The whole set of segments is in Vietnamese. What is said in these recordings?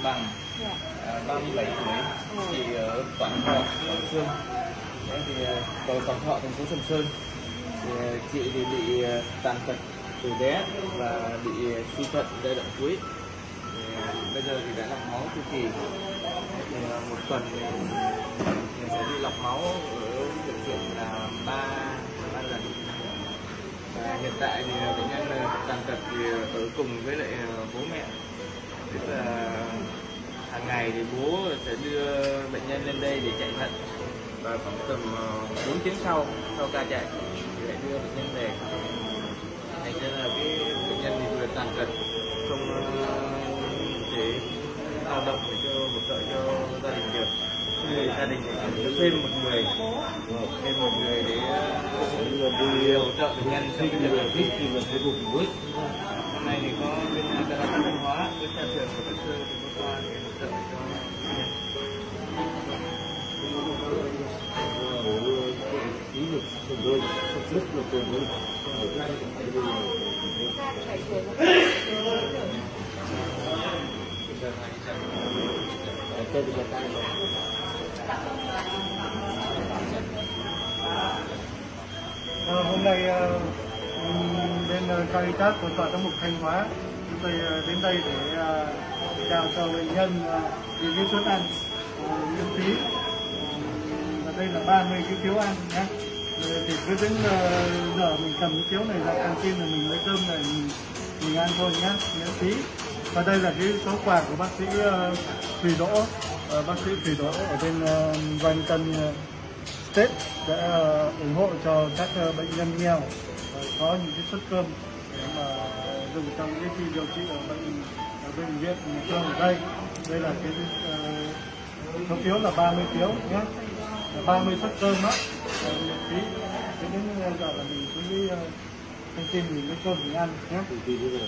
Bằng, 37 tuổi, chị ở Quảng Thọ, Quảng Sương. Đấy thì cầu Quảng Thọ, thành phố Sầm Sơn. Thì chị thì bị tàn tật từ bé và bị suy thận giai đoạn cuối. Thì bây giờ thì đã lọc máu chu kỳ. Thì một tuần mình sẽ đi lọc máu ở bệnh viện là 3 lần. Và hiện tại thì bệnh nhân tàn tật thì ở cùng với lại bố mẹ. Tức là hàng ngày thì bố sẽ đưa bệnh nhân lên đây để chạy thận, và khoảng tầm 4 tiếng sau ca chạy thì lại đưa bệnh nhân về. Thành ra là cái bệnh nhân thì vừa tàn tật, không thể lao động để cho hỗ trợ cho gia đình được. Thì gia đình phải thêm một người để hỗ trợ bệnh nhân trong cái việc viết thì mình phải cùng với. Hôm nay thì có bên Canada Thanh Hóa với nhà trường của Bác Sư thì có qua để hỗ trợ cho bệnh nhân. Ý lực của tôi rất là tuyệt vời. Hôm nay bên Caritas của tọa giám mục Thanh Hóa chúng tôi đến đây để trao cho bệnh nhân cái suất ăn miễn phí. Và đây là 30 cái phiếu ăn nhé. Thì cứ đến giờ mình cầm cái phiếu này ra căng tin là mình lấy cơm này mình ăn thôi nhé, miễn phí. Và đây là cái số quà của bác sĩ Thủy Đỗ, bác sĩ Thủy Đỗ ở bên Wellington State đã ủng hộ cho các bệnh nhân nghèo có những cái suất cơm để mà dùng trong cái khi điều trị ở bệnh viện ở đây. Đây là cái số phiếu là 30 phiếu nhé, 30 suất cơm đó miễn phí. Thế đến giờ là mình cứ thông tin mình lấy cơm mình ăn nhé. Ông có tiền để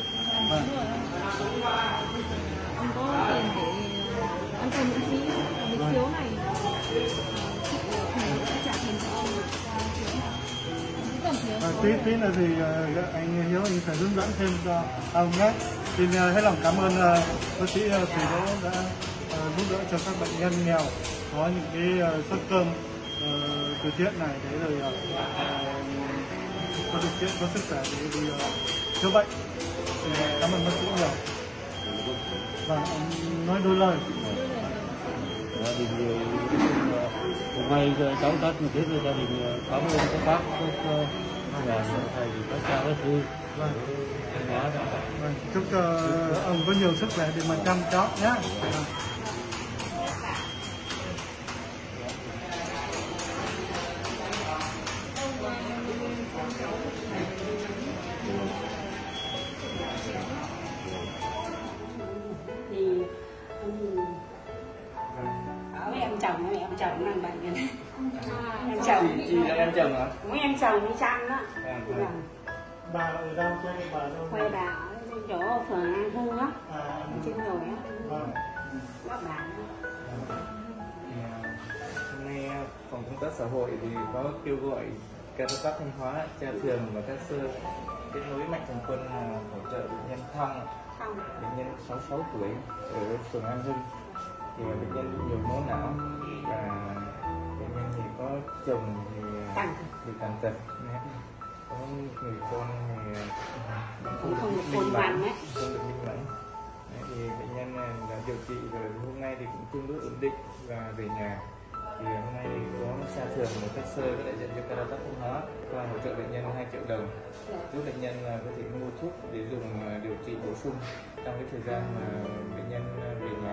ăn cơm miễn phí, cái phiếu này trả tiền cho ông. Tí là gì anh Hiếu anh phải hướng dẫn thêm cho ông nhé. Xin hết lòng cảm ơn bác sĩ Thủy Đỗ đã giúp đỡ cho các bệnh nhân nghèo có những cái suất cơm từ thiện này để rồi có điều kiện, có sức khỏe để đi chữa bệnh. Cảm ơn bác sĩ nhiều. Và ông nói đôi lời. Hôm nay cháu Tết như thế gia đình cảm ơn các bác, các thầy, các cha, các sư. Chúc ông có nhiều sức khỏe để mà chăm cháu nhé. Em chồng đang bệnh này. Em chồng Chị là em chồng hả? Mấy em chồng đi chăm đó. Bà ở đâu, quê bà đâu? Quê bà ở chỗ phường An Hương á, trên đồi á. Các bạn. Hôm nay phòng công tác xã hội thì có kêu gọi Caritas Thanh Hóa, cha thường và các sư kết nối mạnh thường quân hỗ trợ bệnh nhân Thông, bệnh nhân 66 tuổi ở phường An Hưng. Thì bệnh nhân nhiều máu não và bệnh nhân thì có chồng thì bị tàn tật, có người con thì không được minh mẫn, không được minh mẫn. Thì bệnh nhân đã điều trị rồi, hôm nay thì cũng tương đối ổn định và về nhà. Thì hôm nay có cha thường và các sơ có đại diện cho Caritas Thanh Hóa và hỗ trợ bệnh nhân 2 triệu đồng, giúp bệnh nhân có thể mua thuốc để dùng điều trị bổ sung trong cái thời gian mà bệnh nhân về nhà.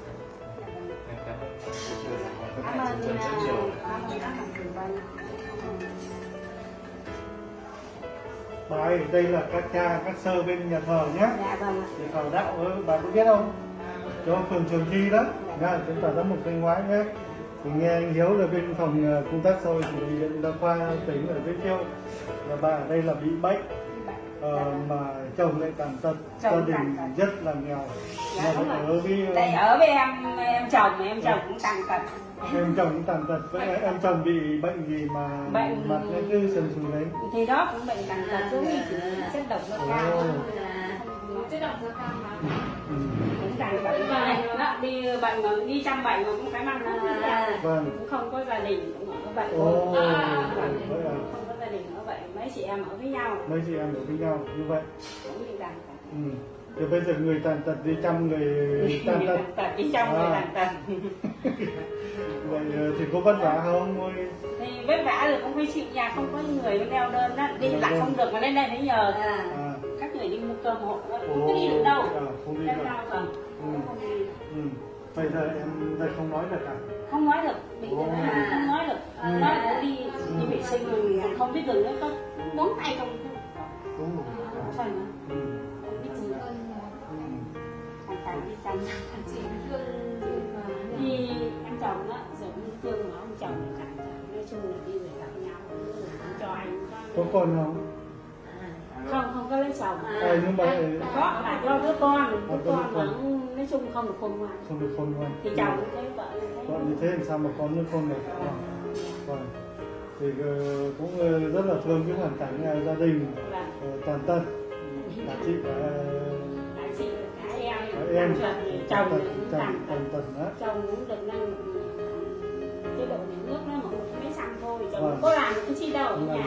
Cảm ơn rất nhiều. Bà ơi, đây là các cha, các sơ bên nhà thờ nhé. Dạ vâng. Nhà thờ đạo, bà có biết không? Chỗ phường Trường Thi đó, nha, chúng ta giám mục Thanh Hóa nhé. Thì nghe anh Hiếu là bên phòng công tác xã hội của bệnh viện đa khoa tỉnh ở giới thiệu là bà ở đây là bị bệnh. Mà chồng lại tàn tật, gia đình rất là nghèo. Dạ, mà ở với em chồng cũng tàn tật. Em chồng cũng tàn tật, vậy em chồng bị bệnh gì mà bệnh mặt nó cứ sần sùi đấy? Thì đó cũng bệnh tàn tật, giống như chất độc da cam. Chất độc da cam mà. rằng bệnh đó, đi bệnh mà đi chăm bệnh mà cũng cái mang cũng không có gia đình cũng ở bệnh, không có gia đình ở vậy, mấy chị em ở với nhau. Mấy chị em ở với nhau như vậy. Cũng như rằng Thì bây giờ người tàn tật đi chăm người tàn tật. Đi chăm người tàn tật. Vậy thì có vất vả không? Thì vất vả rồi cũng phải chịu, nhà không có người neo đơn đó, đi lại không được mà lên đây phải nhờ các người đi mua cơm hộ, không có đi được đâu. Không đi được. Bây giờ em đây không nói được à? Không nói được, bị không nói được. Nói cũng đi vệ sinh rồi không biết đường nữa, có ngón tay không phải nữa. Không biết gì nữa. Thằng đi chăm chị thì anh chồng đó, giờ cũng thương mà ông chồng nói chung là đi về gặp nhau cho anh có con không? Không có lấy chồng. Nhưng mà có là do đứa con mà nói chung không được khôn ngoan. Không được khôn ngoan. Thì chồng thấy vợ như thế làm sao mà con nữa khôn được? Thì cũng rất là thương cái hoàn cảnh gia đình toàn tật. Cả chị em chồng toàn tật đó. chồng cũng được năng chế độ nhà nước nó mà mấy xăng thôi, chồng có làm cái chi đâu ở nhà.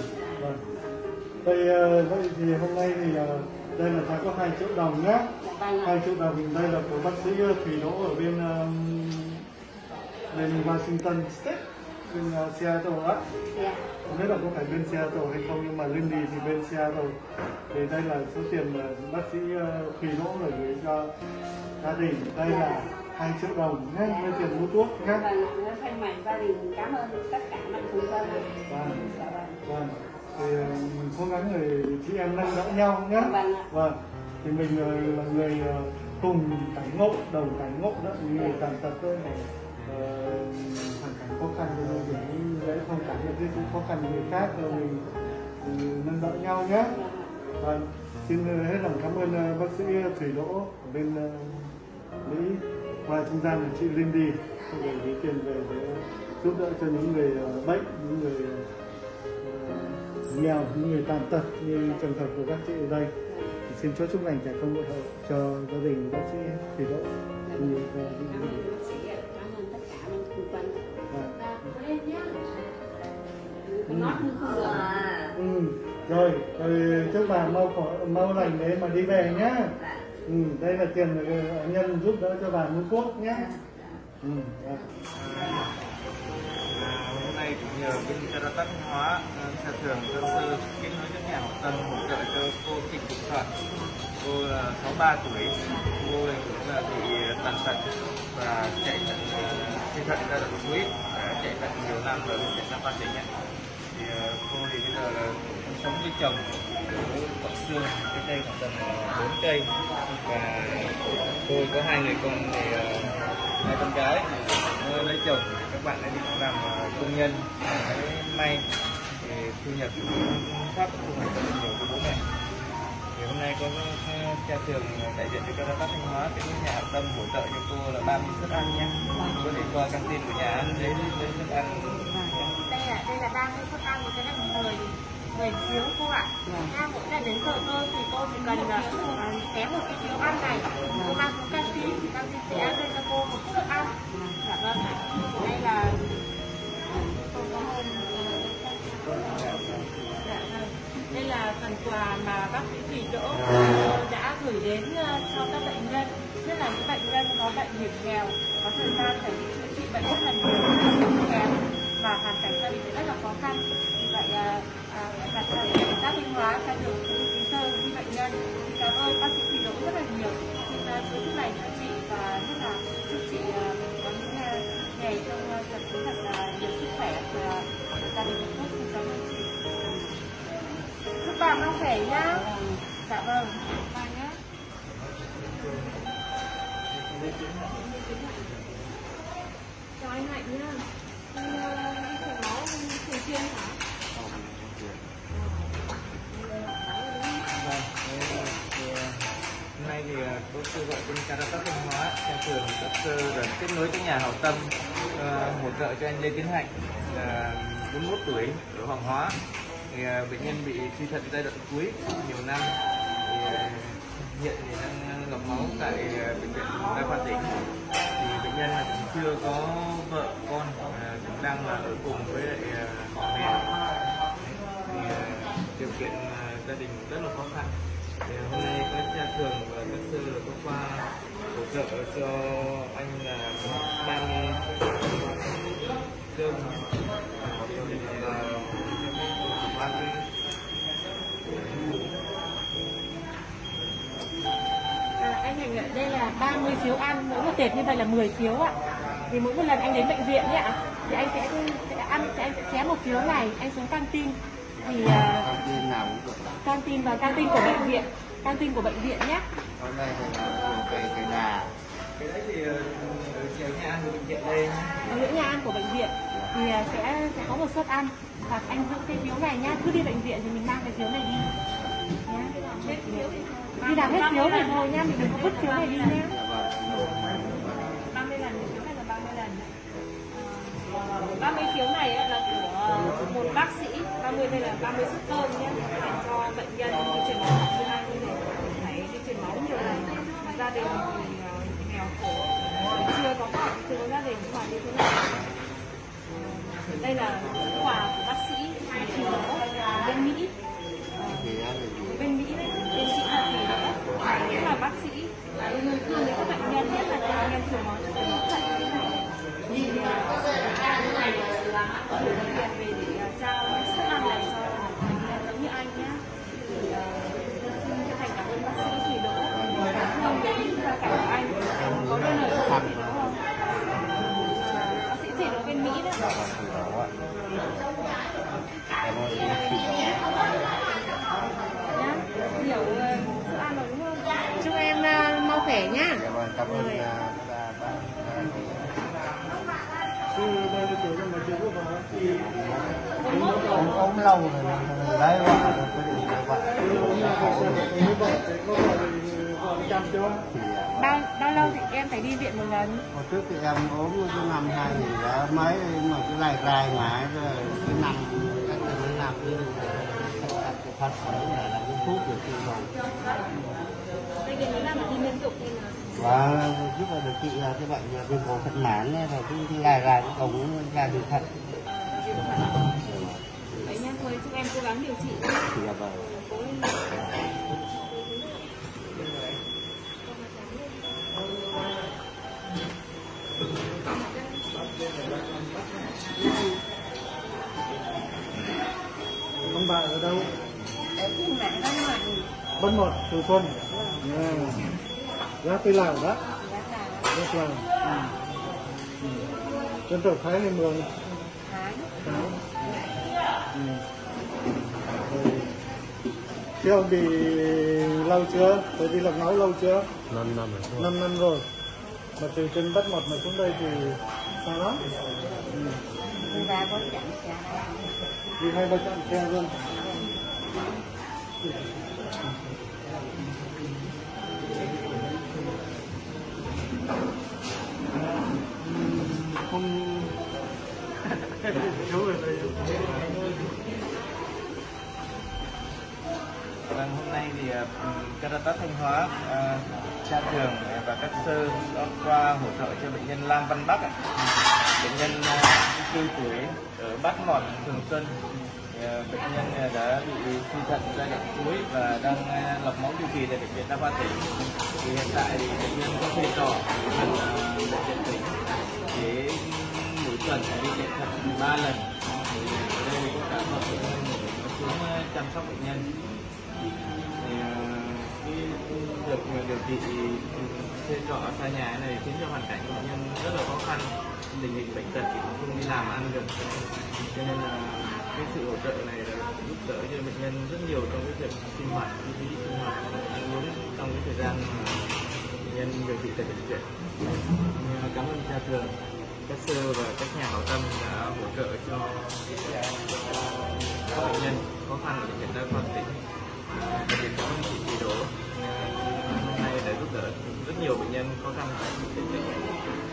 Vậy thì hôm nay thì đây là ta có 2 triệu đồng nhé. 2 triệu đồng đây là của bác sĩ Thủy Đỗ ở bên Washington State, bên Seattle đó. Không biết là có phải bên Seattle hay không, nhưng mà Lindy thì bên Seattle. Thì đây là số tiền mà bác sĩ Thủy Đỗ là gửi cho gia đình. Đây là 2 triệu đồng nhé, với tiền mua thuốc nhé. Thay mặt gia đình cảm ơn tất cả mạnh thường quân. Vâng. Thì mình cố gắng người chị em nâng đỡ nhau nhé. Thì mình là người cùng cảnh ngộ, đồng cảnh ngộ đó, những người tàn tật thôi, hoàn cảnh khó khăn thì mình dễ thông cảm những cái khó khăn của người khác, rồi mình nâng đỡ nhau nhé. Xin hết lòng cảm ơn bác sĩ Thủy Đỗ ở bên Mỹ qua trung gian là chị Lindy để gửi tiền về để giúp đỡ cho những người bệnh, những người nghèo, những người tàn tật như trường hợp của các chị ở đây. Thì xin chúc lành trẻ không bội hậu cho gia đình bác sĩ Thủy Đỗ. Cảm ơn bác sĩ, cảm ơn tất cả mạnh thường quân. Rồi chúc bà mau lành đấy mà đi về nhá. Đây là tiền nhân giúp đỡ cho bà mua thuốc nhé. Hôm nay cũng nhờ bên Caritas Thanh Hóa, nhà trường cơ sư kết nối các nhà hảo tâm hỗ trợ cho cô Trịnh Thị Thuận. Cô là 63 tuổi, cô cũng là bị tàn tật và chạy thận suy thận giai đoạn cuối, chạy thận nhiều năm rồi, chạy năm ba tỉnh. Thì cô thì bây giờ là sống với chồng ở Quảng Sương, cái đây khoảng tầm 4 cây, và cô có 2 người con, thì 2 con gái lấy chồng. Các bạn ấy đi làm công nhân may thì thu nhập thấp, không phải nhiều với bố mẹ. Thì hôm nay có cha trường đại diện cho Caritas Thanh Hóa, cái nhà hảo tâm hỗ trợ cho cô là 30 suất ăn nhé. Có thể qua căng tin của nhà ăn lấy suất ăn. Đây là 30 suất ăn, cái này 10 phiếu cô ạ. Mỗi lần đến giờ cơm thì cô chỉ cần xé một cái phiếu ăn này, cô mang xuống căng tin thì căng tin sẽ đưa cho cô một suất ăn. Dạ vâng. Đây là đây là phần quà mà bác sĩ Thủy Đỗ đã gửi đến cho các bệnh nhân, nhất là những bệnh nhân có bệnh hiểm nghèo, có thời gian phải chữa trị bệnh rất là nhiều, kém và hoàn cảnh gia đình rất là khó khăn. Vì vậy đặt Caritas Thanh Hóa cho được ký sơ đi bệnh nhân. Cảm ơn bác sĩ Thủy Đỗ rất là nhiều. Xin chúc lành cho chị và nhất là chúc chị có những ngày trong tập thật là nhiều sức khỏe và gia đình hạnh phúc. Xin cảm ơn chị. Chúc bà mau khỏe nhá. Dạ vâng. Bà nhé. Chào anh Hạnh nhá. Anh chảy máu thường xuyên hả? Hôm nay thì cô kêu gọi bên Caritas Thanh Hóa, nhà trường các sư rồi kết nối các nhà hảo tâm hỗ trợ cho anh Lê Tiến Hạnh, 41 tuổi ở Hoàng Hóa. Thì bệnh nhân bị suy thận giai đoạn cuối nhiều năm, thì hiện thì đang gặp lọc máu tại bệnh viện Đa khoa tỉnh. Thì bệnh nhân là cũng chưa có vợ con, cũng đang là ở cùng với lại họ hàng. Thì điều kiện gia đình rất là khó khăn. Thì hôm nay các nhà trường và các sư có qua hỗ trợ cho anh là 30 cơm anh Thành ạ, đây là 30 phiếu ăn, mỗi một tệp như vậy là 10 phiếu ạ. Thì mỗi một lần anh đến bệnh viện ấy ạ, thì anh sẽ ăn, anh sẽ xé một phiếu này, anh xuống căng tin. Thì căng nào cũng được. Căng tin của bệnh viện, căng tin của bệnh viện nhé. Hôm nay thì là cái nhà. Cái đấy thì ở nhà ăn của bệnh viện đây. Ở những nhà ăn của bệnh viện thì sẽ có một suất ăn. Hoặc anh giữ cái phiếu này nhá, cứ đi bệnh viện thì mình mang cái phiếu này đi. Nhá. Đi làm hết phiếu này thôi nhá, mình đừng có vứt phiếu này đi nhá. 30 lần, phiếu này là 30 lần. 30 phiếu này là của một bác sĩ, 30 đây là 30 suất cơm nhé, để cho bệnh nhân đi truyền máu như này như này, phải đi truyền máu nhiều lần. Gia đình thì nghèo khổ, chưa có gia đình mà như thế này. Đây là quà của bác sĩ Thủy Đỗ bên Mỹ. Bên Mỹ đấy, tiến sĩ là Thủy Đỗ, cũng là bác sĩ thương đến các bệnh nhân, nhất là các bệnh nhân truyền máu cho bệnh nhân. Thì này là ở bệnh viện về để trao suất ăn này cho bệnh nhân giống như anh nhé. Thì xin chân thành cảm ơn bác sĩ Thủy Đỗ, cảm ơn đến gia cảnh của anh. Có đơn ở bác sĩ Thủy Đỗ không? Bác sĩ Thủy Đỗ bên Mỹ đó. Nhá, hiểu suất ăn rồi đúng không? Chúc em mau khỏe nhá. Cảm ơn ốm lâu rồi đấy vợ bao lâu thì em phải đi viện một lần? hồi trước thì em ốm cái năm 2000 đã mấy mà cứ lai rai mãi rồi cái năm cách đây mấy năm chứ phát là làm cái thuốc rồi chưa rồi. Đây cái là đi liên tục nên là và giúp là điều trị cái bệnh viêm phổi thận mãn rồi cứ lai rai cái ống ra đường thận. Đấy nha, thôi chúc em cố gắng điều trị. Dạ vâng. Ông bà ở đâu? Ở trên mạng đó mà. Bân Một, Từ Xuân. Giá Tây Lào đó. Rất là. Dân tộc Thái hay Mường? Thái. Thế ông bị lâu chưa? Tôi đi lọc máu lâu chưa? 5 năm rồi. 5 năm rồi. Mà từ trên Bân Một mà xuống đây thì sao lắm? Đi 3-4 chặng xe. Đi 2-3 chặng xe luôn. Không chú rồi đây. Vâng, hôm nay thì Caritas Thanh Hóa, cha trường và các sư đã qua hỗ trợ cho bệnh nhân Lam Văn Bắc, bệnh nhân 24 tuổi ở Bát Mọt, Thường Xuân. Bệnh nhân đã bị suy thận giai đoạn cuối và đang lọc máu chu kỳ tại bệnh viện Đa khoa tỉnh. Thì hiện tại thì bệnh nhân có thuê trọ gần bệnh viện tỉnh để mỗi tuần đi chạy thận 3 lần. Ở đây có cả một bệnh nhân xuống chăm sóc bệnh nhân. Thì được điều trị thuê trọ xa nhà này khiến cho hoàn cảnh của bệnh nhân rất là khó khăn, tình hình bệnh tật thì cũng không đi làm ăn được, cho nên là cái sự hỗ trợ này là giúp đỡ cho bệnh nhân rất nhiều trong cái việc sinh hoạt, chi phí sinh hoạt, ăn uống trong cái thời gian mà bệnh nhân điều trị tại bệnh viện. Cảm ơn cha trường, các sư và các nhà hảo tâm đã hỗ trợ cho bệnh nhân khó khăn ở bệnh viện Đa khoa tỉnh. Đặc biệt cảm ơn chị Thủy Đỗ hôm nay đã giúp đỡ rất nhiều bệnh nhân khó khăn tại bệnh viện này.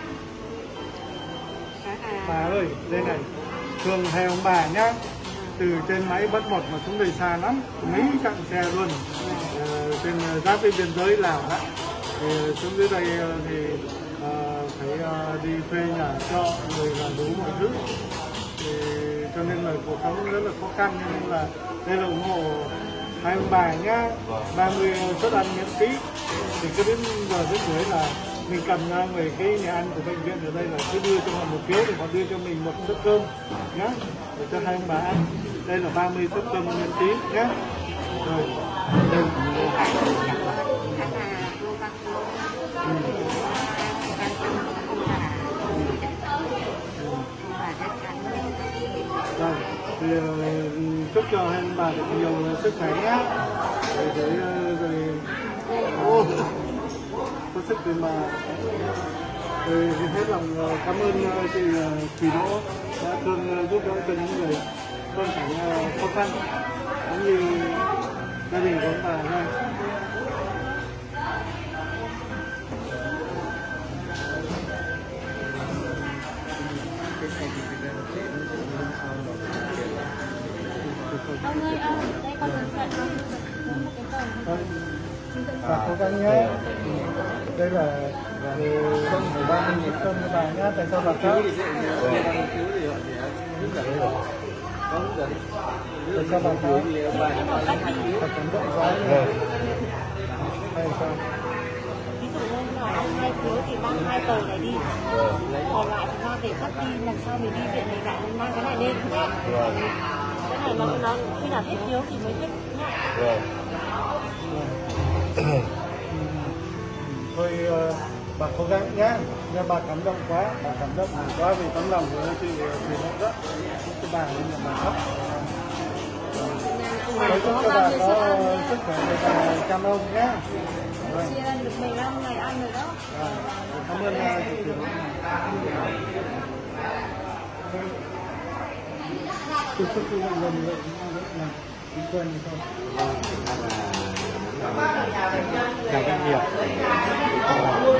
Bà ơi, đây này, thường hay ông bà nhá, từ trên máy Bát Một mà xuống đây xa lắm, mấy chặng xe luôn, trên giáp với biên giới Lào đó. Thì xuống dưới đây thì phải đi thuê nhà trọ rồi là đủ mọi thứ, thì cho nên là cuộc sống rất là khó khăn, nên là đây là ủng hộ hai ông bà nhá. 30 suất ăn miễn phí, thì cứ đến giờ đến tuổi là mình cầm ra về cái nhà ăn của bệnh viện ở đây là cứ đưa cho họ một phiếu thì họ đưa cho mình một suất cơm nhá, để cho hai ông bà ăn. Đây là 30 suất cơm miễn phí nhá. Rồi đây. Rồi, thì chúc cho hai ông bà được nhiều sức khỏe nhé, rồi có sức để mà hết lòng cảm ơn chị Đỗ đã thương giúp đỡ cho những người con cảnh khó khăn cũng như gia đình của ông bà này. Ông ơi, ông, đây con cần phận không? Một cái cờ. Cố gắng nhé. Đây là con của ba mình nhiệt cơm cho bà nhá. Tại sao bà cứu? Tại sao bà cứu? Bà cảm động quá. Hay sao? Ví dụ như là ông hai phiếu thì mang 2 tờ này đi, còn lại thì mang để cất đi, lần sau mình đi viện này lại mang cái này lên nhé. Cái này nó khi nào hết phiếu thì mới hết nhé. Thôi bà cố gắng nhé, nha, bà cảm động quá, bà cảm động quá vì tấm lòng của chị Đỗ đó, chúc bà nhưng mà bà khóc. Chúc cho bà có sức khỏe để bà chăm ông nhé. Chia lên được 15 ngày ăn rồi đó. Cảm ơn chị Đỗ. Chúc các bạn lần nữa đi quen không? Chào doanh nghiệp, dân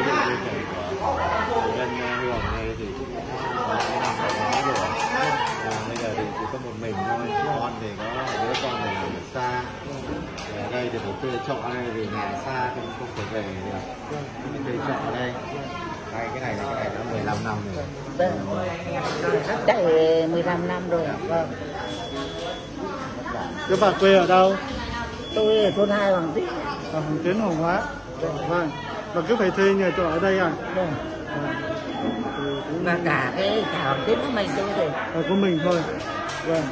hưởng này thì cũng nói rồi. Bây giờ thì chỉ có một mình thôi, con thì có đứa con thì làm ở xa. Ở đây thì phải thuê trọ đây vì nhà xa không thể về được. Mình thuê trọ ở đây. Đây cái này đã 15 năm rồi. Chạy 15 năm rồi. Vâng. Các bạn quê ở đâu? Tôi ở thôn 2 Hoàng Tiến. Ở Hoàng Tiến, Hoàng Hóa. Vâng. Và cứ phải thuê nhà trọ ở đây à? Vâng. Và cả Hoàng Tiến của mình tôi thì của mình thôi. Vâng.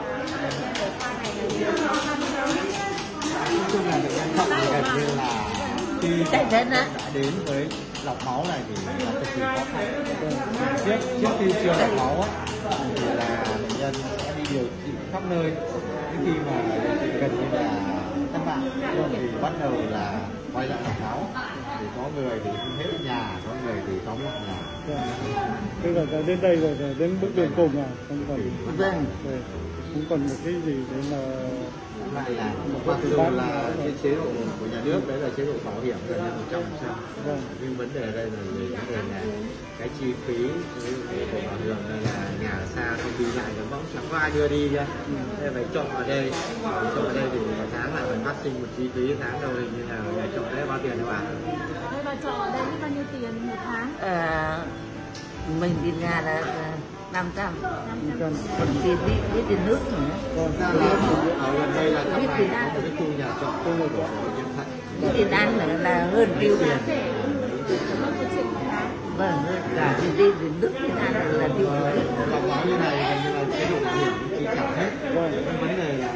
Chung là bệnh nhân thận thì gần như là khi đã đến với lọc máu này thì là cực kỳ khó khăn. Trước khi chưa lọc máu thì là bệnh nhân sẽ đi điều trị khắp nơi. Đến khi mà gần như là thất bại thì bắt đầu là quay lại lọc máu. Thì có người thì hết nhà, có người thì có một nhà. Tức là đến đây rồi, đến bước đường cùng à, không còn không còn một cái gì để mà lại là mặc dù là cái chế độ của nhà nước đấy là chế độ bảo hiểm là 100%. Nhưng vấn đề ở đây là vấn đề là cái chi phí của bảo hiểm là nhà xa không đi lại nó bỗng chẳng có ai đưa đi ra, nên phải chọn ở đây. Chọn ở đây thì một tháng lại phải phát sinh một chi phí tháng đầu thì như nào, nhà chọn đấy bao tiền các bạn? Đây bà chọn ở đây bao nhiêu tiền một tháng? Mình tiền nhà là 500. Còn tiền biết tiền nước nữa. Ở gần đây là biết tiền ăn cái khu nhà trọ của nhân thận. Biết tiền ăn nữa là hơn triệu. Vâng, cả tiền nước tiền ăn là tiêu phí. Lọc máu như này gần như là chế độ bảo hiểm chi trả hết. Vấn đề là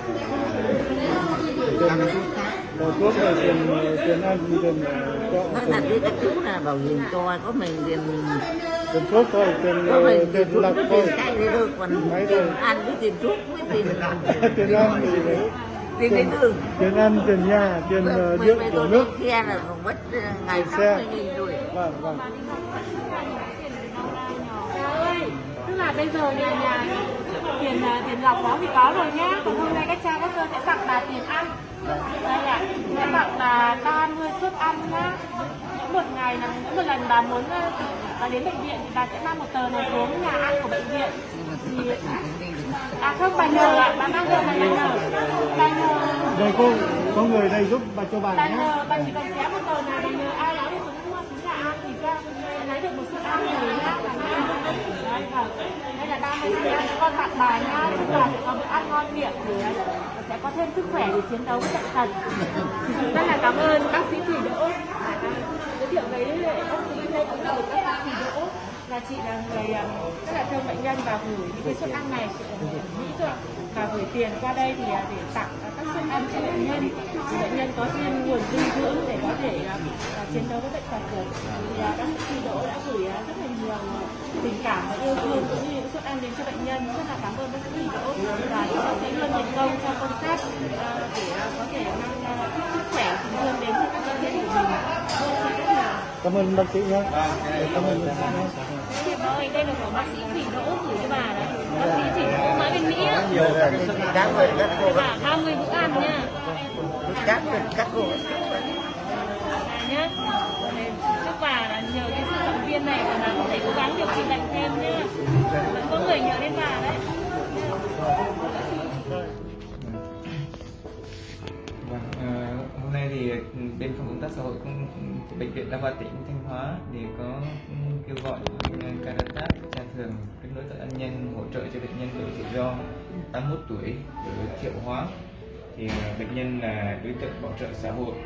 tăng thuốc khác. Thuốc là tiền ăn, tiền trọ. Nó là cái chú là bảo hiểm cho có mình tiền thuốc thôi, tiền lọc thôi. Tiền cay đấy thôi, còn tiền ăn với tiền thuốc với tiền tiền ăn thì tiền đến đường, tiền ăn, tiền nhà, tiền điện, tiền nước. Xe là còn mất ngày 60.000 rồi. Vâng. Tức là bây giờ nhà tiền lọc đó thì có rồi nhá. Còn hôm nay các cha các sơ sẽ tặng bà tiền ăn. Đây ạ, sẽ tặng bà 30 suất ăn nhá. Một ngày là mỗi một lần bà muốn bà đến bệnh viện thì bà sẽ mang một tờ này xuống nhà ăn của bệnh viện. Thì không, bà nhờ ạ, bà mang tờ này bà nhờ. Đây có người đây giúp bà cho bà nhé. Bà chỉ cần xé một tờ này, bà nhờ ai thêm sức khỏe để chiến đấu với bệnh tật. Rất là cảm ơn bác sĩ Thủy Đỗ đã giới thiệu với bác sĩ. Đây cũng là một bác sĩ Thủy Đỗ, là chị là người rất là thương bệnh nhân và gửi những cái suất ăn này, chị ở Mỹ thôi, và gửi tiền qua đây thì để tặng các suất ăn cho bệnh nhân, thì bệnh nhân có thêm nguồn dinh dưỡng để có thể chiến đấu với bệnh tật được. Thì bác sĩ Thủy Đỗ đã gửi rất là nhiều tình cảm và yêu thương cũng như những suất ăn đến cho bệnh nhân. Rất là cảm ơn bác sĩ Thủy Đỗ và chúc bác sĩ luôn thành công trong công tác để có thể mang sức khỏe tình thương đến cho các bệnh nhân của mình. Cảm ơn bác sĩ nhé. Cảm ơn bác sĩ nhé. Ơi, đây là của bác sĩ Thủy Đỗ gửi cho bà đấy. Bác sĩ Thủy Đỗ nói bên Mỹ á. Cả 30 bữa ăn nha. Các cô nhá. Chúc bà là nhờ cái sự động viên này và bà có thể cố gắng điều trị bệnh thêm nhé. Vẫn có người nhớ đến bà đấy. Hôm nay thì bên phòng công tác xã hội bệnh viện Đa khoa tỉnh Thanh Hóa thì có kêu gọi Caritas Cha Thường kết nối các ân nhân hỗ trợ cho bệnh nhân tuổi tự do 81 tuổi ở Thiệu Hóa. Thì bệnh nhân là đối tượng bảo trợ xã hội,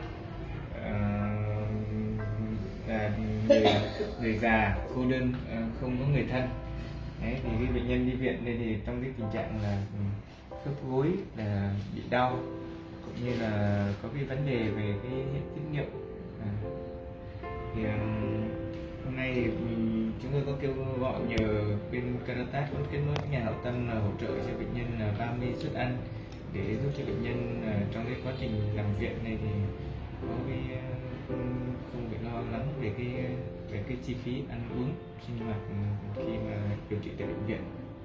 người già cô đơn, không có người thân. Đấy, thì khi bệnh nhân đi viện đây thì trong cái tình trạng là khớp gối là bị đau, cũng như là có cái vấn đề về cái hệ tiết niệu. Thì hôm nay thì chúng tôi có kêu gọi nhờ bên Caritas có kết nối với nhà hảo tâm là hỗ trợ cho bệnh nhân là 30 suất ăn để giúp cho bệnh nhân trong cái quá trình nằm viện này thì có cái không bị lo lắng về cái chi phí ăn uống sinh hoạt khi mà điều trị tại bệnh viện.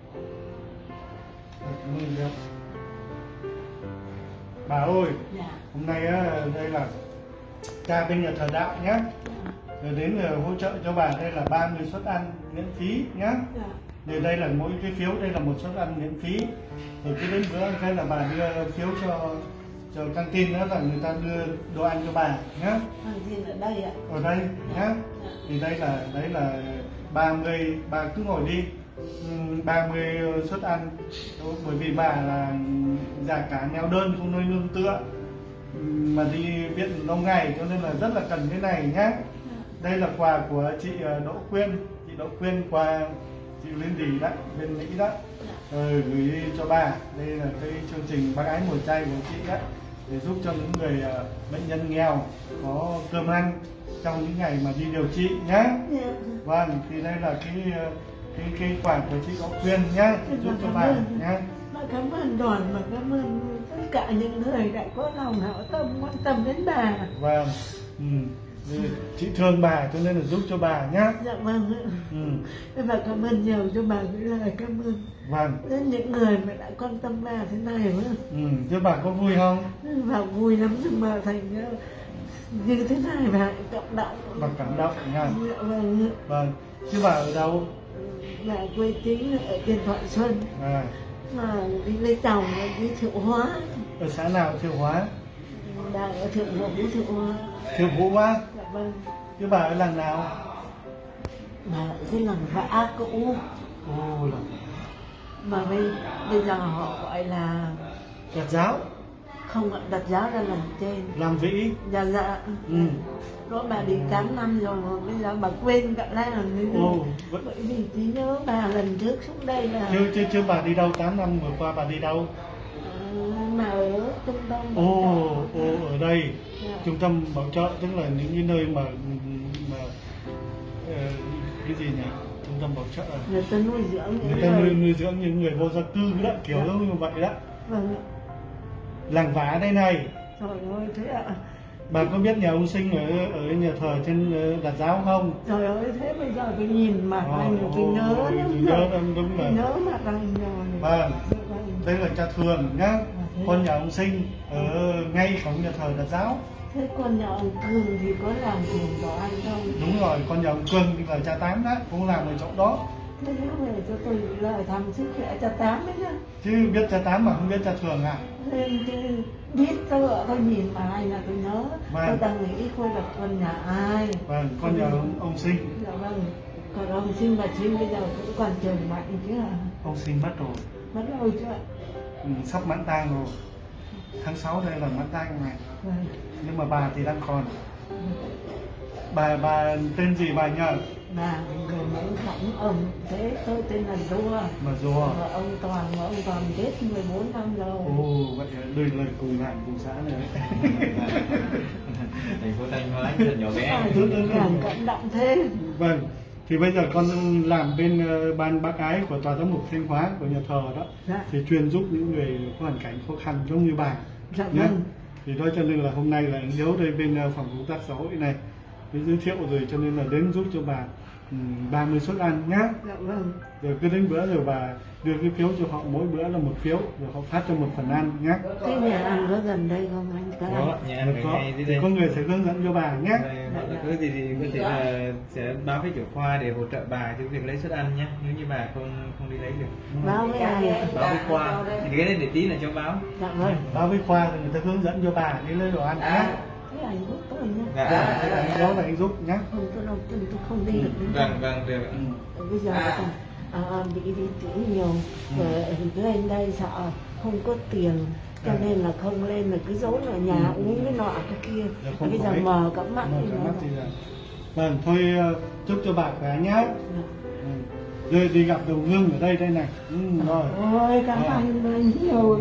Cảm ơn em. Bà ơi, hôm nay đây là cha bên nhà thờ đạo nhé, rồi đến hỗ trợ cho bà đây là 30 suất ăn miễn phí nhé. Thì đây là mỗi cái phiếu đây là một suất ăn miễn phí. Rồi cứ đến bữa ăn cái là bà đưa phiếu cho căng tin nữa là người ta đưa đồ ăn cho bà nhé. Căng tin ở đây ạ. Ở đây nhé. Thì đây là 30, bà cứ ngồi đi. 30 suất ăn, bởi vì bà là già cả neo đơn không nơi nương tựa mà đi viện lâu ngày cho nên là rất là cần cái này nhé. Đây là quà của chị Đỗ Quyên qua chị Liên Đỉ đó, bên Mỹ đó, gửi cho bà. Đây là cái chương trình bác ái mùa chay của chị đó, để giúp cho những người bệnh nhân nghèo có cơm ăn trong những ngày mà đi điều trị nhé. Vâng, thì đây là cái quà của chị Đỗ Quyên nhé, giúp cho bà nhé. Cảm ơn đoàn và cảm ơn tất cả những người đã có lòng hảo tâm quan tâm đến bà. Vâng, chị thương bà cho nên là giúp cho bà nhé. Dạ vâng. Và cảm ơn nhiều cho bà với lời cảm ơn. Vâng. Đến những người mà đã quan tâm bà thế này nữa. Chứ bà có vui không? Bà vui lắm, nhưng mà thành như thế này bà cảm động. Bà cảm động nha. Dạ vâng. Vâng. Chứ bà ở đâu? Bà quê chính ở trên Thọ Xuân. Mà đi lấy chồng ở đi Thiệu Hóa. Ở xã nào Thiệu Hóa? Đang ở Thiệu Vũ, Thiệu Hóa. Thiệu Vũ á? Dạ vâng. Chứ bà ở làng nào? Bà ở trên làng Vã Cũ. Ồ, mà bây giờ họ gọi là Đặt giáo. Không ạ, đặt giáo ra làm trên. Làm vĩ. Dạ dạ. Đó bà đi 8 năm rồi mà bây giờ bà quên cả ra làm như bởi vì chỉ nhớ bà lần trước xuống đây là chứ bà đi đâu 8 năm vừa qua bà đi đâu? Mà ở trung tâm. Ở đây. Trung tâm bảo trợ tức là những cái nơi mà cái gì nhỉ? Trung tâm bảo trợ. Người ta nuôi dưỡng nuôi dưỡng những người vô gia cư đó, kiểu như vậy đó. Vâng. Làng Vã đây này. Trời ơi thế ạ. Bà có biết nhà ông Sinh ở nhà thờ trên Đặt Giáo không? Trời ơi thế bây giờ tôi nhìn mặt anh tôi nhớ lắm. Đúng rồi. Nhớ mặt anh rồi. Vâng. Đây là cha Thường nhá. Con nhà ông Sinh ở ngay cổng nhà thờ Đặt Giáo. Thế con nhà ông Cường thì có làm cùng đó anh không? Đúng rồi, con nhà ông Cường thì là cha Tám đó, cũng làm ở chỗ đó. Thế nếu về cho tôi lời thăm sức khỏe cha Tám đấy nhá. Chứ biết cha Tám mà không biết cha Thường à? Nên chứ biết tôi nhìn mà ai là tôi nhớ. Tôi đang nghĩ coi là con nhà ai. Vâng, con nhà ông Sinh. Dạ vâng. Còn ông Sinh bà Sinh bây giờ cũng còn trời mạnh chứ à? Ông Sinh mất rồi. Mất rồi chứ ạ? Sắp mãn tang rồi. tháng 6 đây là mất tang này. Vâng. Nhưng mà bà thì đang còn. Bà tên gì bà nhờ? Bà người mẫu khổng ông thế tôi tên là Rua. Mà Rua. Mà ông Toàn chết 14 năm rồi. Ồ, vậy đây là cùng làng cùng xã này. Thành phố Thanh Hóa rất nhỏ bé. Càng cảm động thế. Vâng. Thì bây giờ con làm bên ban bác ái của Tòa Giám mục Thanh Hóa của nhà thờ đó. Dạ. Thì chuyên giúp những người có hoàn cảnh khó khăn giống như bà. Dạ nhé. vâng. Thì đó cho nên là hôm nay là anh Hiếu đây bên phòng công tác xã hội này giới thiệu rồi, cho nên là đến giúp cho bà 30 suất ăn nhá. Dạ vâng. Rồi cứ đến bữa rồi bà đưa cái phiếu cho họ, mỗi bữa là 1 phiếu, rồi họ phát cho 1 phần ăn nhé. Cái nhà ăn có gần đây không anh? Có, nhà ăn có, ngay dưới đây. có người sẽ hướng dẫn cho bà nhé. Hoặc là có gì thì có thể là sẽ báo với trưởng khoa để hỗ trợ bà trong việc lấy suất ăn nhé. Nếu như bà không đi lấy được. Báo với ai ạ? Báo với khoa. Thì cái này để tí là cho báo. Dạ vâng. Báo với khoa thì người ta hướng dẫn cho bà đi lấy đồ ăn nhé. Thế anh giúp tôi nhé. Dạ. Thế là anh đó là anh giúp nhé. Không, tôi không đi được. Vâng, được. Bây giờ bị đi tiểu nhiều, lên đây sợ không có tiền, cho nên là không lên, là cứ giấu ở nhà uống cái nọ cái kia. Bây giờ mờ cắm mắt thì là... Vâng, thôi chúc cho bà khỏe nhé. Rồi đi gặp đồng hương ở đây này. Rồi. Ôi cảm ơn nhiều.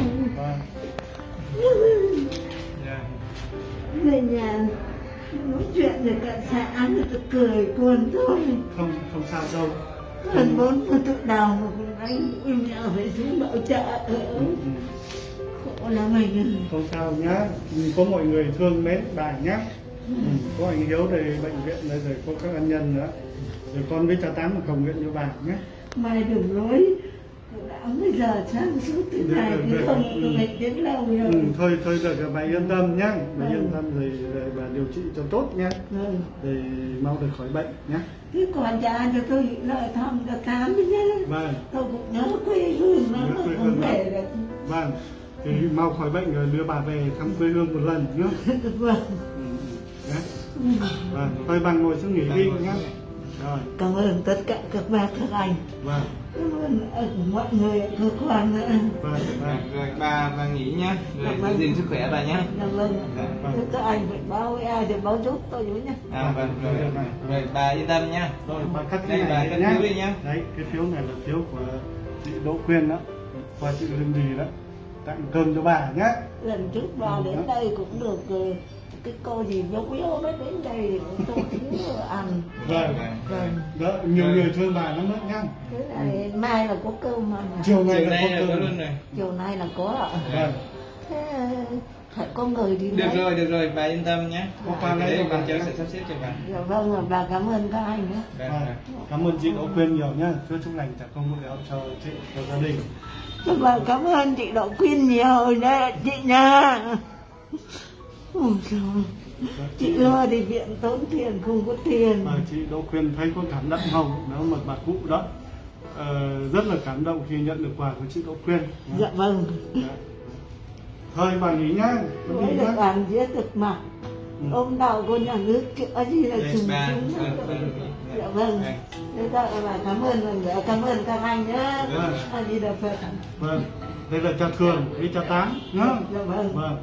Về nhà nói chuyện rồi cả xã người ta cười cuồng thôi. Không sao đâu. Lần 4 con tự đào mà anh im nhà phải xuống bảo trợ. Khổ lắm mình. Không sao nhá. Có mọi người thương mến bà nhá. Có anh Hiếu đây bệnh viện đây, rồi có các ân nhân nữa. Rồi con với cha Tám mà cầu nguyện cho bà nhé. Mai đừng nói đã bây giờ sáng suốt thế này thì không nghịch đến lâu rồi. Thôi được, bà yên tâm nhá. Bà yên tâm rồi bà điều trị cho tốt nhá. Rồi mau được khỏi bệnh nhá. Thế còn cha cho tôi lời thăm cho Tám nhé. Vâng. Tôi cũng nhớ quê hương nó không thể được. Vâng. Thì mau khỏi bệnh rồi đưa bà về thăm quê hương một lần nhá. Vâng. Vâng. Thôi bà ngồi xuống nghỉ đi nhá. Rồi. Cảm ơn tất cả các bác các anh. Vâng. Cảm ơn mọi người ở cơ quan nữa. Vâng. Rồi bà nghỉ nhá. Rồi giữ gìn sức khỏe bà nhá. Dạ vâng. Các anh phải báo với ai thì báo giúp tôi với nhá. Vâng. Rồi bà yên tâm nhá. Rồi bà cắt đây bà cắt phiếu đi nhá. Đấy, cái phiếu này là phiếu của chị Đỗ Quyên đó, qua chị Lương Gì đó, tặng cơm cho bà nhá. Lần trước bà đến đây cũng được cái cô gì dấu yếu mới đến đây thì cũng tôi thiếu ăn. Vâng. Đó, nhiều người thương bà lắm đó nhá. Thế này mai là có cơm ăn. Chiều nay là có luôn rồi. Chiều nay là có ạ. Vâng. Thế phải có người đi lấy. Được rồi, bà yên tâm nhé. Có qua lấy bà cháu sẽ sắp xếp cho bà. Dạ vâng, bà cảm ơn các anh nhé. Cảm ơn chị Đỗ Quyên nhiều nhá. Chúc lành trả công vụ áo cho chị, cho gia đình. Vâng, cảm ơn chị Đỗ Quyên nhiều đấy chị nha. Ôi trời, chị lo đi viện tốn tiền không có tiền. Chị Đỗ Quyên thấy có cảm động không? Nếu một bà cụ đó rất là cảm động khi nhận được quà của chị Đỗ Quyên. Dạ vâng. Thôi bà nghỉ nhá. Mới được ăn giết được mặt. Ông đạo của nhà nước chữa gì là trùng chúng. Dạ vâng. Thế ra bà cảm ơn lần nữa, cảm ơn các anh nhé. Đi đập Phật. Vâng. Đây là cha Thường với cha Tám nhá. Dạ vâng. Vâng.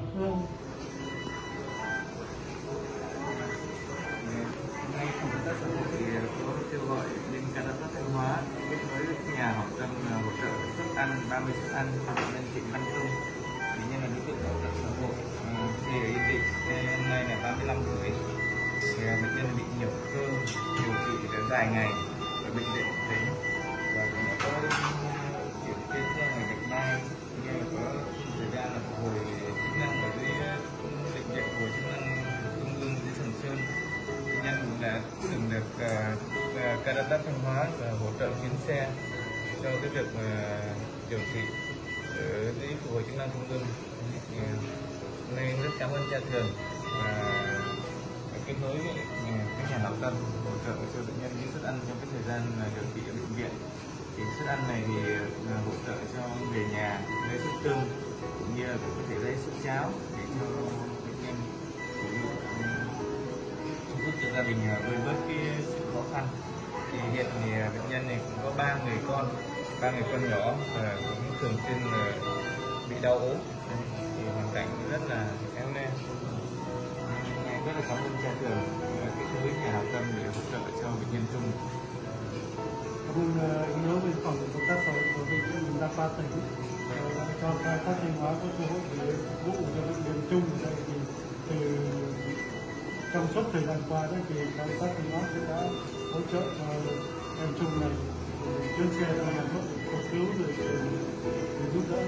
Kêu gọi bên Canada Thanh Hóa kết nối với nhà hảo tâm hỗ trợ suất ăn 30 suất ăn cho bệnh nhân Trịnh Văn Trung, bệnh nhân là đối tượng bảo trợ xã hội thì ở Yên Định, hôm nay là 35 tuổi, thì bệnh nhân bị nhược cơ điều trị đã dài ngày ở bệnh viện tỉnh và cũng đã có chuyển đến ngày Bạch Mai, như là có thời gian là phục hồi chức năng ở dưới bệnh viện phục hồi chức năng trung ương dưới Sầm Sơn. Bệnh nhân cũng đã từng được Canada Thanh Hóa hỗ trợ chuyến xe cho cái việc điều trị ở dưới phục hồi chức năng trung ương. Nên rất cảm ơn cha Thường và kết nối với các nhà hảo tâm hỗ trợ cho bệnh nhân những suất ăn trong cái thời gian điều trị ở bệnh viện. Thì suất ăn này thì hỗ trợ cho người nhà lấy suất cơm cũng như là có thể lấy suất cháo để cho bệnh nhân giúp cho gia đình vơi bớt cái sự khó khăn. Thì hiện thì bệnh nhân này cũng có 3 người con nhỏ và cũng thường xuyên bị đau ốm. Thì cảnh rất là éo le. Em rất là cảm ơn cha Tường cái túi nhà hảo tâm để hỗ trợ cho bệnh nhân Trung. Cảm ơn anh Hiếu về phòng công tác xã hội của bệnh viện Đa khoa tỉnh cho khai thác Thanh Hóa có cơ hội để phục vụ cho bệnh nhân Trung. Đây thì từ trong suốt thời gian qua đó thì khai thác Thanh Hóa cũng đã hỗ trợ cho em Trung này chuyến xe ra Hà Nội cấp cứu rồi giúp đỡ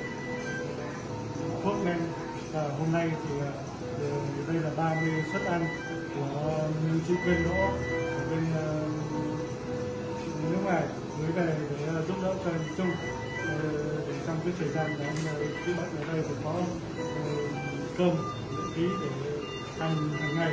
thuốc men. Hôm nay thì đây là 30 suất ăn của chị Quyên Đỗ ở bên nước ngoài gửi về để giúp đỡ cho anh Trung để trong cái thời gian mà anh chữa bệnh ở đây thì có cơm miễn phí để ăn hàng ngày.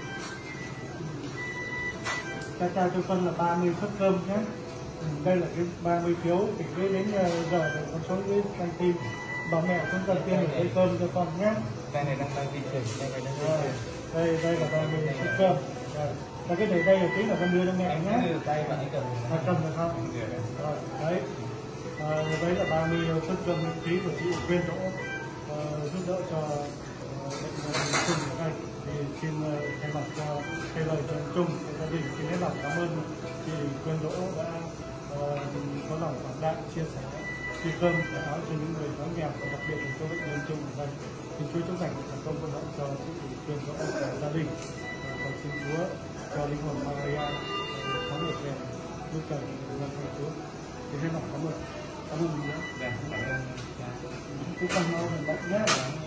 Ta trao cho Phân là 30 suất cơm nhé. Đây là cái 30 phiếu thì cứ đến giờ để con số cái căng tin bà mẹ không cần tiền để lấy cơm cho con nhé. Đây này đang di chuyển, đây là 30 suất cơm. Và cái để đây là tí là con đưa cho mẹ nhé. Tay bạn cầm được không? Rồi, đấy. Đấy là 30 suất cơm miễn phí của chị Quyên Đỗ giúp đỡ cho bệnh nhân Trung ở đây. Thì xin thay mặt cho thay lời cho Trung gia đình xin hết lòng cảm ơn chị Quyên Đỗ đã có lòng quảng đại chia sẻ chia cơm để nói cho những người đói nghèo và đặc biệt là cho bệnh nhân Trung ở đây. Xin Chúa chúc dành thành công vận động cho chị Quyên Đỗ và gia đình. Cầu xin Chúa cho linh hồn Maria thắng được về lúc trời nhân thành Chúa. Thì hết lòng cảm ơn mình nữa. Cũng cần mau mình bệnh nhé.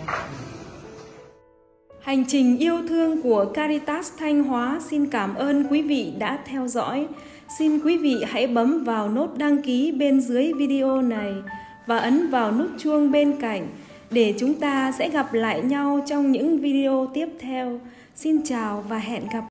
Hành trình yêu thương của Caritas Thanh Hóa xin cảm ơn quý vị đã theo dõi. Xin quý vị hãy bấm vào nút đăng ký bên dưới video này và ấn vào nút chuông bên cạnh để chúng ta sẽ gặp lại nhau trong những video tiếp theo. Xin chào và hẹn gặp